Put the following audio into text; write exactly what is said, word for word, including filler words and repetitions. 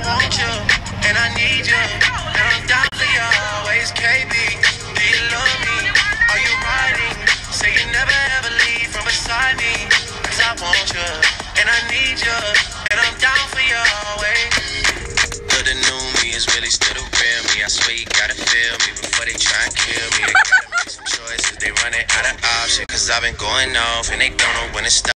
want you, and I need you, and I'm down for you always, K B. Do you love me? Are you riding? Say you never ever leave from beside me, cause I want you, and I need you, and I'm down for you always. But the new me is really still the real me. I swear you gotta feel me before they try and kill me. They gotta make some choices, they running out of options, cause I've been going off and they don't know when to stop.